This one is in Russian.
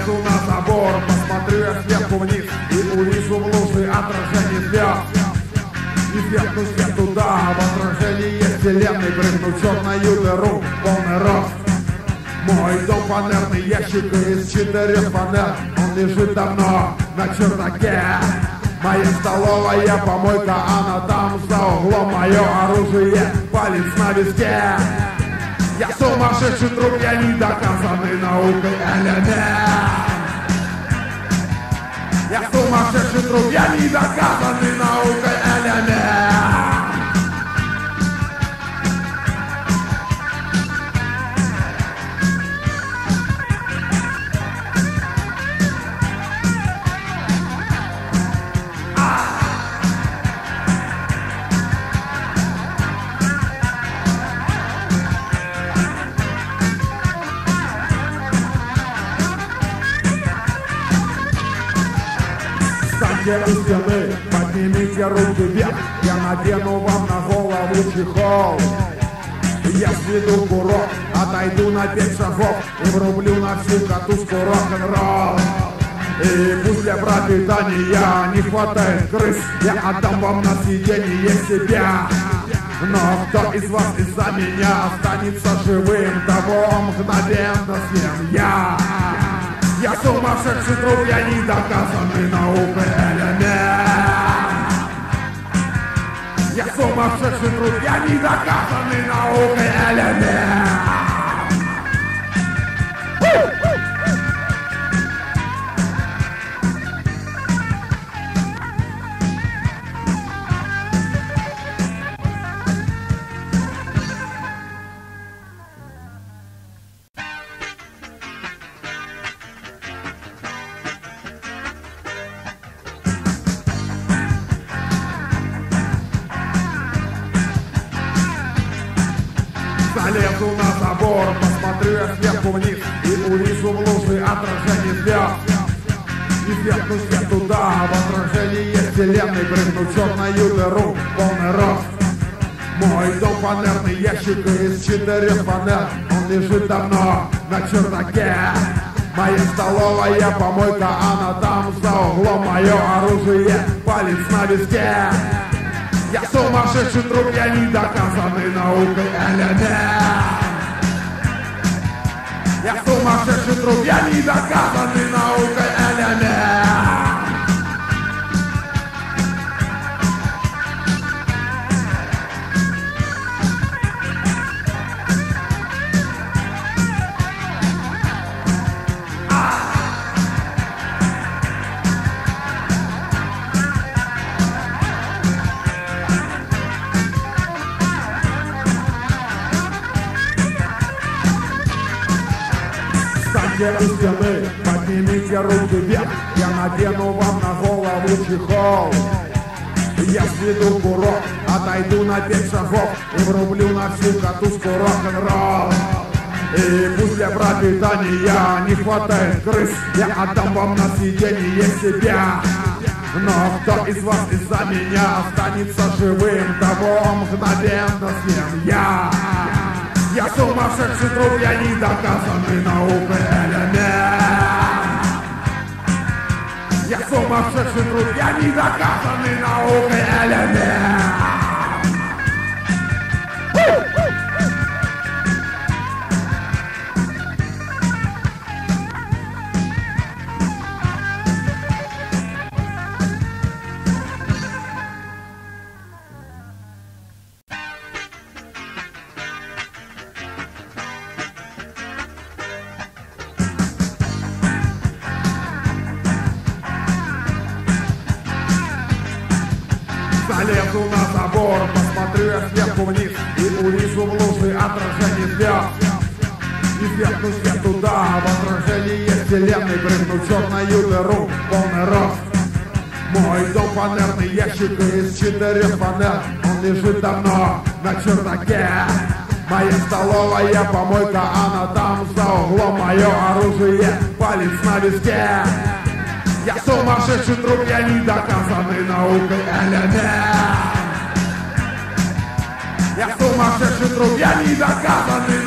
Залезу на забор, посмотрю я сверху вниз и увижу в луже отражение звезд. И сверху свет туда, в отражении вселенной прыгну в черную дыру, полный рост. Мой дом фанерный ящик из 4 фанер, он лежит давно на чердаке. Моя столовая помойка, она там за углом, мое оружие, палец на виске. Я сумасшедший труп, я не доказанный наукой элемент. Я сумасшедший труп, я не доказанный наукой элемент. У стены, поднимите руки вверх, я надену вам на голову чехол. Я сведу курок, отойду на 5 шагов и врублю на всю катушку рок-н-ролл. И пусть для пропитания не хватает крыс, я отдам вам на съедение себя. Но кто из вас из-за меня останется живым, того мгновенно съем я. Я сумасшедший труп, я не доказанный наукой элемент. Я сумасшедший труп, я не доказанный наукой элемент. Залезу на забор, посмотрю я сверху вниз и увижу в луже отражение звезд. И сверху свет туда, в отражении вселенной прыгну в черную дыру, полный рост. Мой дом фанерный ящик из 4 фанер, он лежит давно на чердаке. Моя столовая помойка, она там за углом, мое оружие, палец на виске. Я сумасшедший труп, я не доказанный наукой элемент. Я сумасшедший труп, я не доказанный наукой элемент. У стены, поднимите руки вверх, я надену вам на голову чехол. Я сведу курок, отойду на 5 шагов и врублю на всю катушку рок-н-ролл. И пусть для пропитания не хватает крыс, я отдам вам на съедение себя. Но кто из вас из-за меня останется живым, того мгновенно съем я. Я сумасшедший труп, я не доказанный наукой элемент. Я сумасшедший труп, я не доказанный наукой элемент. Залезу на забор, посмотрю я сверху вниз и увижу в луже отражение звезд. И сверху свет туда, в отражении вселенной прыгну в черную дыру, полный рост. Мой дом фанерный ящик из 4 фанер, он лежит давно на чердаке. Моя столовая помойка, она там за углом, мое оружие, палец на виске. Я сумасшедший труп, я не доказанный наукой элемент. Я сумасшедший труп, я не доказанный